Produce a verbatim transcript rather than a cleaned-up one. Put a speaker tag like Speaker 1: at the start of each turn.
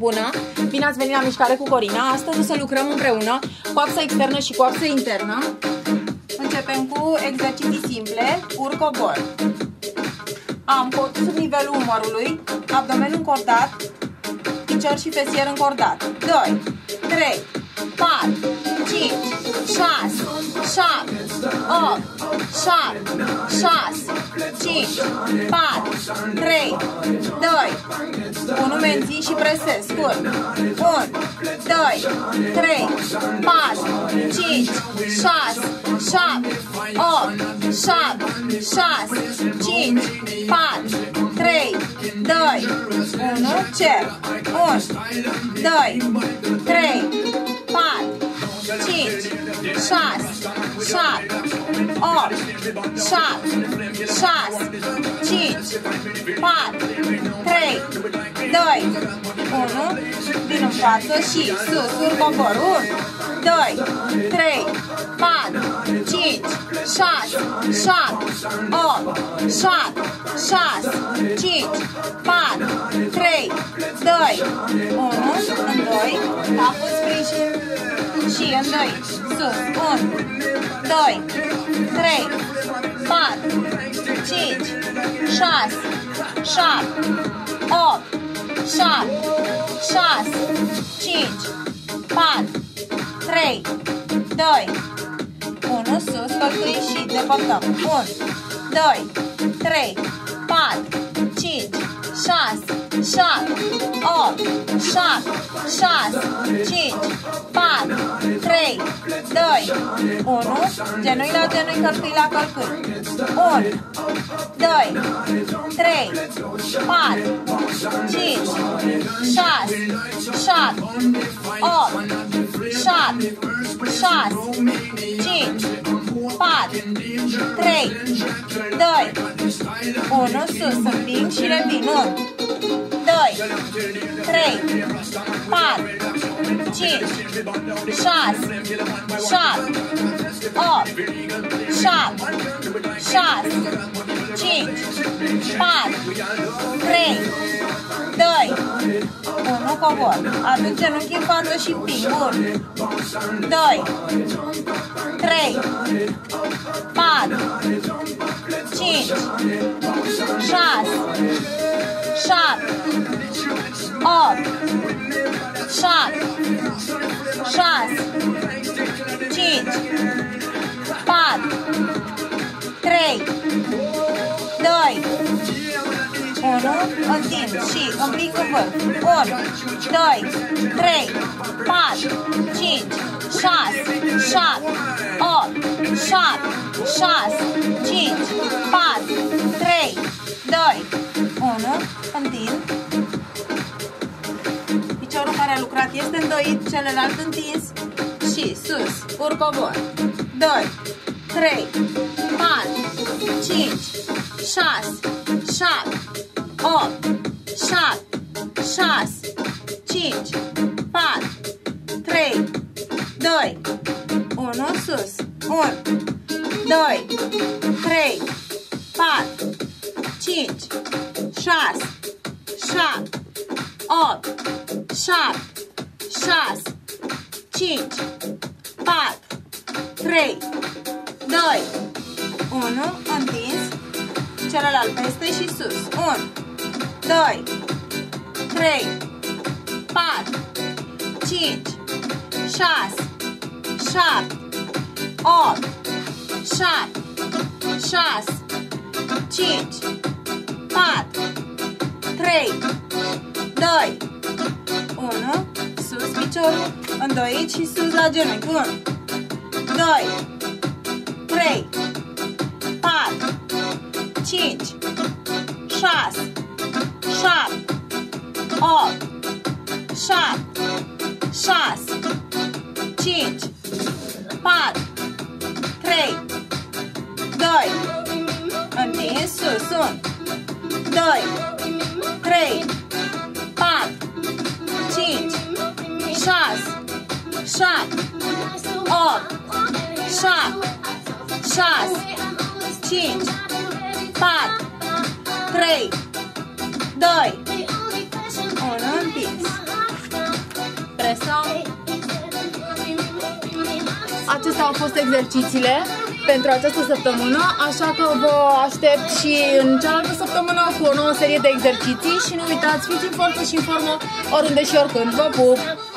Speaker 1: Bună! Bine ați venit la Mișcare cu Corina. Astăzi o să lucrăm împreună coapsa externă și coapsa internă. Începem cu exerciții simple, urc-cobor. Am cot sub nivelul umărului, abdomenul încordat, picior și fesier încordat. doi, trei, patru, cinci, șase, șapte, opt, șapte, șase, cinci, patru, trei, doi, unu, menții și presez, scurt. unu, doi, trei, patru, cinci, șase, șapte, opt, șapte, șase, cinci, patru, trei, doi, unu, cer. unu, doi, trei, patru, cinci, șase, șapte, opt, șapte, șase, cinci, patru, trei, doi, unu, vin în față și sus, urc-cobor. unu, doi, trei, patru, cinci, șase, șapte, opt, șapte, șase, cinci, patru, trei, doi, unu, în doi, capul sprijin și în doi, sus. unu, doi, trei, patru, cinci, șase, șapte, opt, șapte, șase, cinci, patru, trei, doi, unu, sus, călcâi și depărtăm. unu, doi, trei, patru, cinci, șase, șapte, opt, șapte, șase, cinci, patru, trei, doi, unu, genunchi la genunchi, călcâi la călcâi. unu, doi, trei, patru, cinci, șase, șapte, opt, șapte, șase, cinci, patru, trei, doi, unu, sus, împing și revin. unu, doi, trei, patru, cinci, șase, șapte, opt, șapte, șase, cinci, patru, trei, doi, unu, cobor. Aduc genunchii în față și împing. unu, doi, trei, patru, cinci, șase, șapte, opt, șapte, șase, cinci, patru, trei, doi, unu, întind și împlic în vârf. unu, doi, trei, patru, cinci, șase, șapte, opt, șapte, șase, cinci, patru, trei, doi, unu, întind. Piciorul care a lucrat este îndoit, celălalt întins și sus, urc-cobor. doi, trei, patru, cinci, șase, șapte, opt, șapte, șase, cinci, patru, trei, doi, unu, sus. unu, doi, trei, patru, cinci, șase, șapte, opt, șapte, șase, cinci, patru, trei, doi, unu, întins, celălalt peste și sus. unu, doi, trei, patru, cinci, șase, șapte, opt, șapte, șase, cinci, patru, trei, doi, unu, sus piciorul, îndoit și sus la genunchi. unu, doi, trei, patru, cinci, șase, șapte, opt, șapte, șase, cinci, patru, trei, doi, întins sus. unu, doi, trei, patru, cinci, șase, șapte, opt, șapte, șase, cinci, patru, trei, doi, unu, întins. acestea au fost exercițiile pentru această săptămână, așa că vă aștept și în cealaltă săptămână cu o nouă serie de exerciții și nu uitați, fiți în forță și în formă oriunde și oricând. Vă pup!